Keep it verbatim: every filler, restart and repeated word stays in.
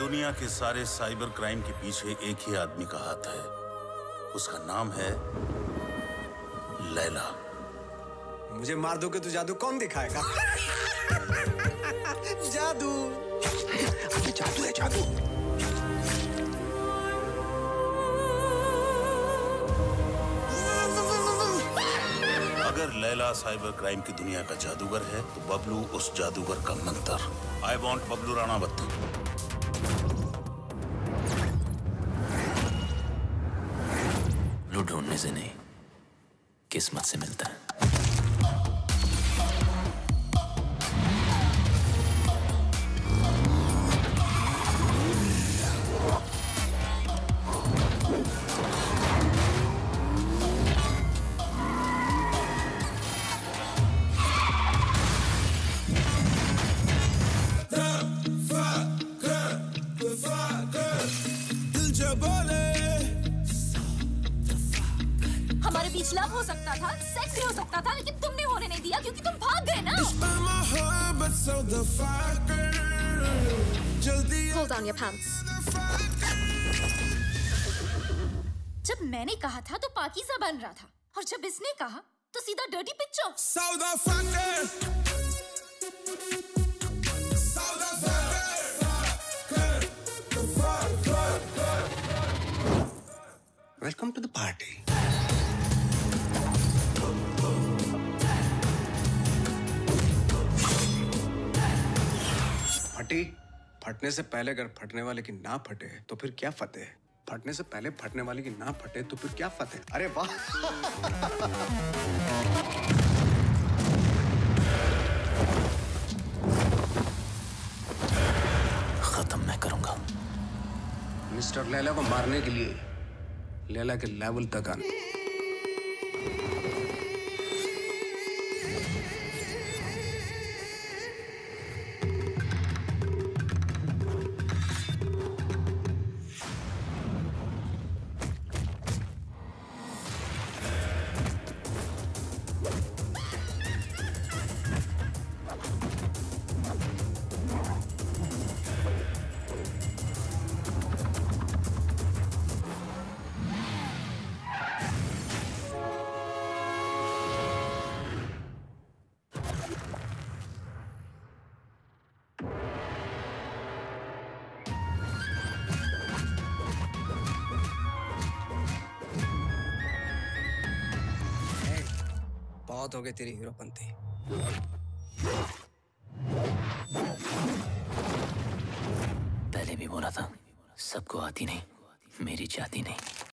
दुनिया के सारे साइबर क्राइम के पीछे एक ही आदमी का हाथ है। उसका नाम है लैला। मुझे मार दोगे तो जादू कौन दिखाएगा? जादू। अबे जादू है जादू। अगर लैला साइबर क्राइम की दुनिया का जादूगर है तो बबलू उस जादूगर का मंत्र। I want Bablu Ranawat. लू ढूंढने से नहीं, किस्मत से मिलता है। हमारे बीच लव हो सकता था, सेक्स भी हो सकता था, लेकिन तुमने होने नहीं दिया क्योंकि तुम भाग गए ना। Hold on your pants. जब मैंने कहा था तो पाकीज़ा बन रहा था, और जब इसने कहा तो सीधा dirty picture. Welcome to the party. फटी फटने से पहले अगर फटने वाले की ना फटे तो फिर क्या फतेह? फटने से पहले फटने वाले की ना फटे तो फिर क्या फतेह? अरे वाह। खत्म मैं करूंगा। मिस्टर लैला को मारने के लिए लैला के लेवल तक आने। बहुत हो गई तेरी हीरोपंती। पहले भी बोला था, सबको आती नहीं, मेरी जाती नहीं।